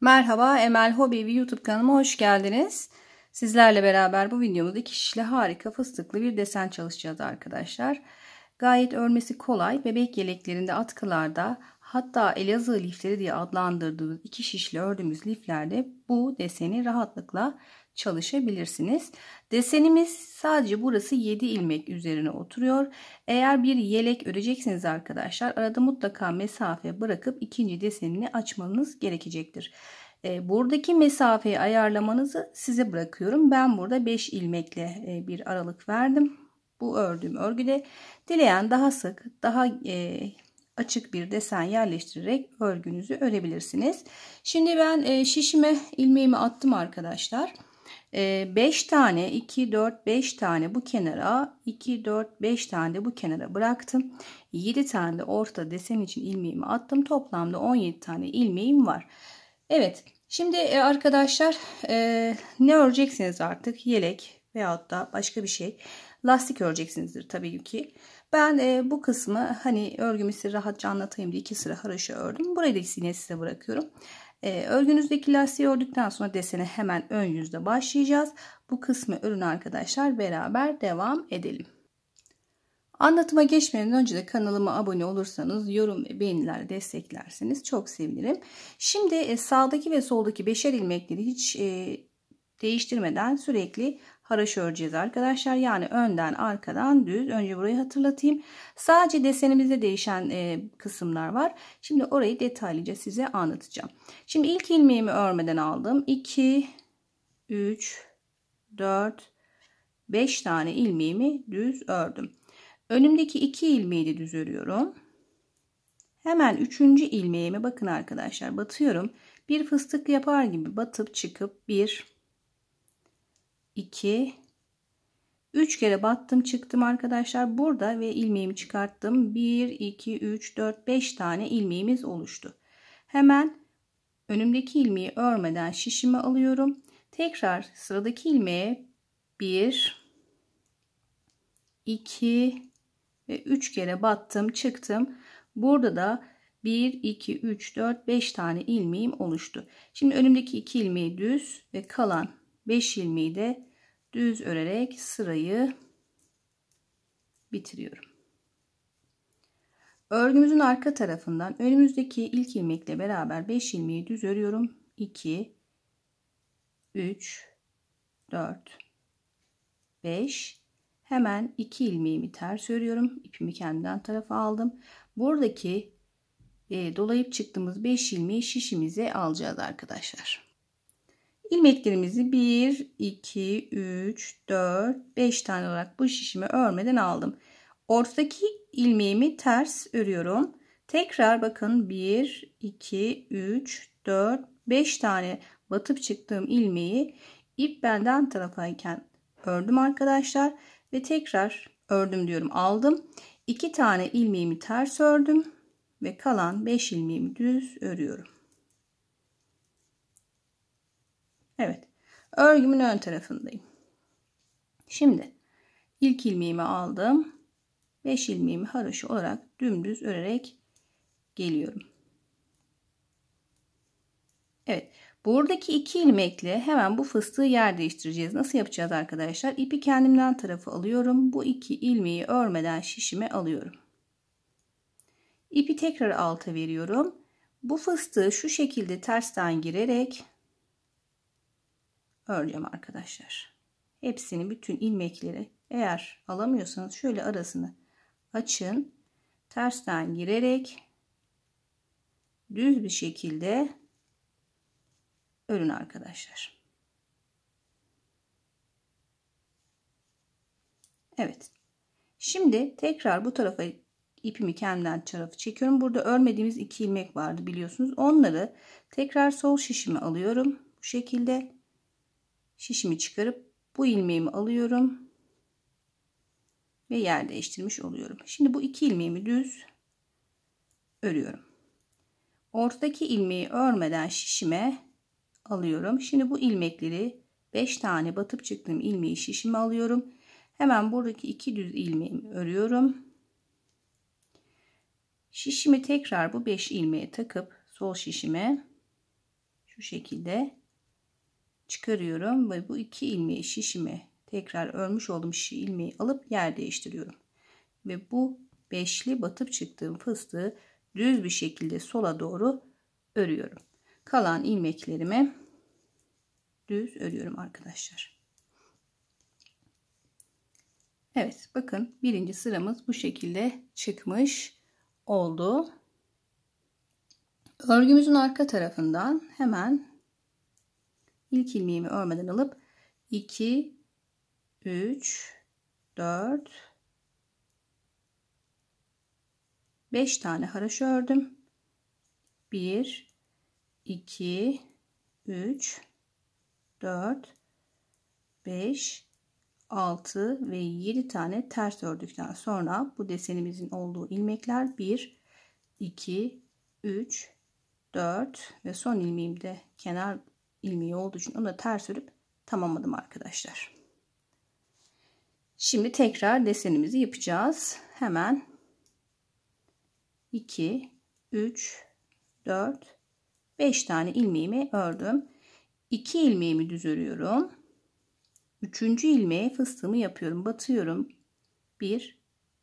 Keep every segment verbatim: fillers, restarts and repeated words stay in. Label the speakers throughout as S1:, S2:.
S1: Merhaba, Emel Hobi YouTube kanalıma hoş geldiniz. Sizlerle beraber bu videomuzda iki şişli harika fıstıklı bir desen çalışacağız arkadaşlar. Gayet örmesi kolay, bebek yeleklerinde, atkılarda, hatta Elazığ lifleri diye adlandırdığımız iki şişli ördüğümüz liflerde bu deseni rahatlıkla çalışabilirsiniz. Desenimiz sadece burası yedi ilmek üzerine oturuyor. Eğer bir yelek öreceksiniz arkadaşlar, arada mutlaka mesafe bırakıp ikinci desenini açmanız gerekecektir. Buradaki mesafeyi ayarlamanızı size bırakıyorum. Ben burada beş ilmekle bir aralık verdim. Bu ördüğüm örgüde dileyen daha sık, daha açık bir desen yerleştirerek örgünüzü örebilirsiniz. Şimdi ben şişime ilmeğimi attım arkadaşlar. beş tane, iki, dört, beş tane bu kenara, iki, dört, beş tane de bu kenara bıraktım. yedi tane de orta desen için ilmeğimi attım. Toplamda on yedi tane ilmeğim var. Evet. Şimdi arkadaşlar ne öreceksiniz artık? Yelek veyahut da başka bir şey. Lastik öreceksinizdir tabii ki. Ben bu kısmı hani örgümü size rahatça anlatayım diye iki sıra haroşa ördüm. Burayı da yine size bırakıyorum. Örgünüzdeki lastiği ördükten sonra desene hemen ön yüzde başlayacağız. Bu kısmı örün arkadaşlar, beraber devam edelim. Anlatıma geçmeden önce de kanalıma abone olursanız, yorum ve beğenilerle desteklerseniz çok sevinirim. Şimdi sağdaki ve soldaki beşer ilmekleri hiç e, değiştirmeden sürekli haroşa öreceğiz arkadaşlar. Yani önden arkadan düz. Önce burayı hatırlatayım. Sadece desenimizde değişen e, kısımlar var. Şimdi orayı detaylıca size anlatacağım. Şimdi ilk ilmeğimi örmeden aldım. iki, üç, dört, beş tane ilmeğimi düz ördüm. Önümdeki iki ilmeği de düz örüyorum. Hemen üçüncü ilmeğime bakın arkadaşlar, batıyorum. Bir fıstık yapar gibi batıp çıkıp bir, iki, üç kere battım çıktım arkadaşlar. Burada ve ilmeğimi çıkarttım. bir, iki, üç, dört, beş tane ilmeğimiz oluştu. Hemen önümdeki ilmeği örmeden şişimi alıyorum. Tekrar sıradaki ilmeğe bir, iki ve üç kere battım çıktım. Burada da bir, iki, üç, dört, beş tane ilmeğim oluştu. Şimdi önümdeki iki ilmeği düz ve kalan beş ilmeği de düz örerek sırayı bitiriyorum. Örgümüzün arka tarafından önümüzdeki ilk ilmekle beraber beş ilmeği düz örüyorum. iki, üç, dört, beş. Hemen iki ilmeğimi ters örüyorum. İpimi kendimden tarafa aldım. Buradaki e, dolayıp çıktığımız beş ilmeği şişimize alacağız arkadaşlar. İlmeklerimizi bir, iki, üç, dört, beş tane olarak bu şişimi örmeden aldım. Ortadaki ilmeğimi ters örüyorum. Tekrar bakın bir, iki, üç, dört, beş tane batıp çıktığım ilmeği ip benden tarafayken ördüm arkadaşlar. Ve tekrar ördüm diyorum, aldım. iki tane ilmeğimi ters ördüm. Ve kalan beş ilmeğimi düz örüyorum. Evet. Örgümün ön tarafındayım. Şimdi ilk ilmeğimi aldım. beş ilmeğimi haroşa olarak dümdüz örerek geliyorum. Evet. Buradaki iki ilmekle hemen bu fıstığı yer değiştireceğiz. Nasıl yapacağız arkadaşlar? İpi kendimden tarafı alıyorum. Bu iki ilmeği örmeden şişime alıyorum. İpi tekrar alta veriyorum. Bu fıstığı şu şekilde tersten girerek öreceğim arkadaşlar. Hepsini, bütün ilmekleri, eğer alamıyorsanız şöyle arasını açın. Tersten girerek düz bir şekilde örün arkadaşlar. Evet. Şimdi tekrar bu tarafa ipimi kendimden tarafı çekiyorum. Burada örmediğimiz iki ilmek vardı biliyorsunuz. Onları tekrar sol şişime alıyorum. Bu şekilde şişimi çıkarıp bu ilmeğimi alıyorum. Ve yer değiştirmiş oluyorum. Şimdi bu iki ilmeğimi düz örüyorum. Ortadaki ilmeği örmeden şişime alıyorum. Şimdi bu ilmekleri beş tane batıp çıktığım ilmeği şişime alıyorum. Hemen buradaki iki düz ilmeğimi örüyorum. Şişimi tekrar bu beş ilmeğe takıp sol şişime şu şekilde çıkarıyorum ve bu iki ilmeği şişime tekrar örmüş olduğum şişi ilmeği alıp yer değiştiriyorum. Ve bu beşli batıp çıktığım fıstığı düz bir şekilde sola doğru örüyorum. Kalan ilmeklerimi düz örüyorum arkadaşlar. Evet, bakın birinci sıramız bu şekilde çıkmış oldu. Örgümüzün arka tarafından hemen ilk ilmeğimi örmeden alıp iki, üç, dört, beş tane haroşa ördüm. bir, iki, üç, dört, beş, altı ve yedi tane ters ördükten sonra bu desenimizin olduğu ilmekler bir, iki, üç, dört ve son ilmeğimde kenar ilmeği olduğu için onu da ters örüp tamamladım arkadaşlar. Şimdi tekrar desenimizi yapacağız. Hemen iki, üç, dört, beş tane ilmeğimi ördüm. iki ilmeğimi düz örüyorum. üçüncü ilmeğe fıstığımı yapıyorum. Batıyorum. bir,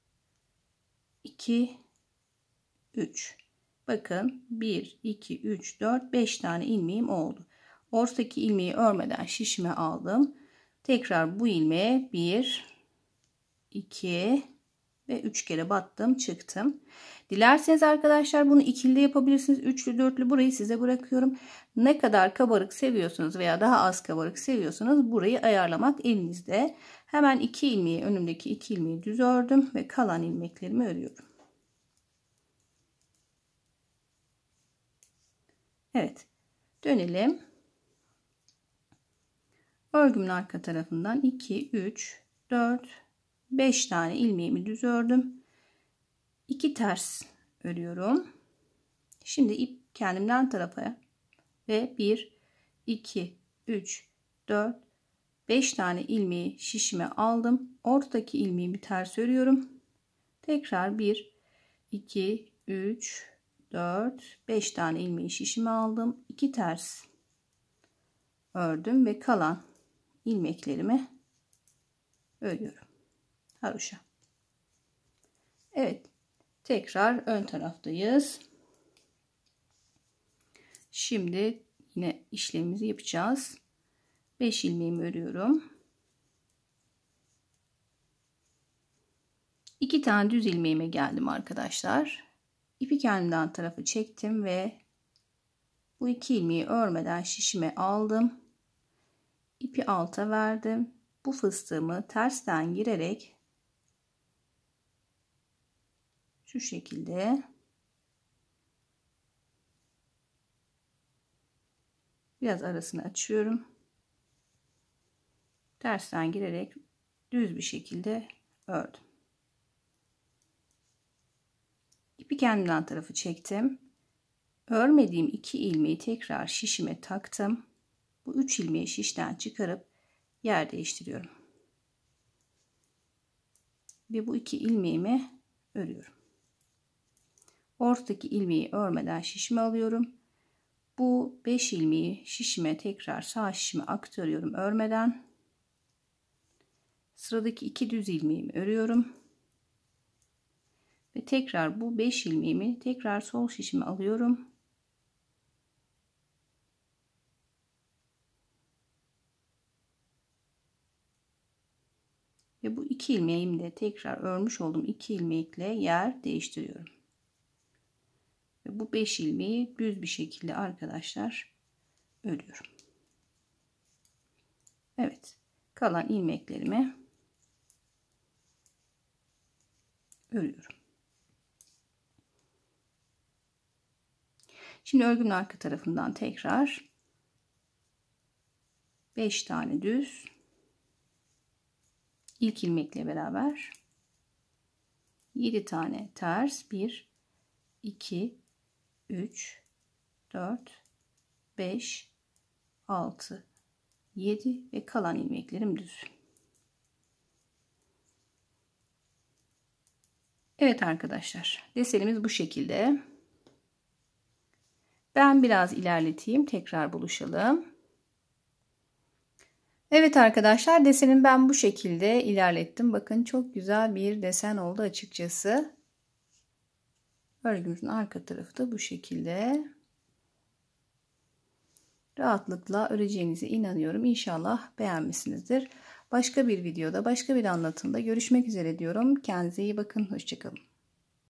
S1: iki, üç. Bakın bir, iki, üç, dört, beş tane ilmeğim oldu. Ortadaki ilmeği örmeden şişime aldım. Tekrar bu ilmeğe bir, iki ve üç kere battım, çıktım. Dilerseniz arkadaşlar bunu ikili de yapabilirsiniz. Üçlü, dörtlü, burayı size bırakıyorum. Ne kadar kabarık seviyorsunuz veya daha az kabarık seviyorsanız burayı ayarlamak elinizde. Hemen iki ilmeği, önümdeki iki ilmeği düz ördüm ve kalan ilmeklerimi örüyorum. Evet, dönelim. Örgümün arka tarafından iki, üç, dört, beş tane ilmeğimi düz ördüm. iki ters örüyorum. Şimdi ip kendimden tarafa ve bir, iki, üç, dört, beş tane ilmeği şişime aldım. Ortadaki ilmeğimi ters örüyorum. Tekrar bir, iki, üç, dört, beş tane ilmeği şişime aldım. iki ters ördüm ve kalan ilmeklerimi örüyorum. Haroşa. Evet. Tekrar ön taraftayız. Şimdi yine işlemimizi yapacağız. beş ilmeğimi örüyorum. iki tane düz ilmeğime geldim arkadaşlar. İpi kendimden tarafı çektim ve bu iki ilmeği örmeden şişime aldım. İpi alta verdim. Bu fıstığımı tersten girerek şu şekilde biraz arasını açıyorum. Tersten girerek düz bir şekilde ördüm. İpi kendimden tarafı çektim. Örmediğim iki ilmeği tekrar şişime taktım. Bu üç ilmeği şişten çıkarıp yer değiştiriyorum. Ve bu iki ilmeğimi örüyorum. Ortadaki ilmeği örmeden şişime alıyorum. Bu beş ilmeği şişime tekrar sağ şişime aktarıyorum örmeden. Sıradaki iki düz ilmeğimi örüyorum. Ve tekrar bu beş ilmeğimi tekrar sol şişime alıyorum. Ve bu iki ilmeğimi de tekrar örmüş olduğum iki ilmekle yer değiştiriyorum. Ve bu beş ilmeği düz bir şekilde arkadaşlar örüyorum. Evet, kalan ilmeklerimi örüyorum. Şimdi örgünün arka tarafından tekrar beş tane düz, ilk ilmekle beraber yedi tane ters, bir, iki, üç, dört, beş, altı, yedi ve kalan ilmeklerim düz. Evet arkadaşlar, desenimiz bu şekilde. Ben biraz ilerleteyim, tekrar buluşalım. Evet arkadaşlar, desenin ben bu şekilde ilerlettim. Bakın çok güzel bir desen oldu açıkçası. Örgümüzün arka tarafı da bu şekilde. Rahatlıkla öreceğinize inanıyorum. İnşallah beğenmişsinizdir. Başka bir videoda, başka bir anlatımda görüşmek üzere diyorum. Kendinize iyi bakın. Hoşça kalın.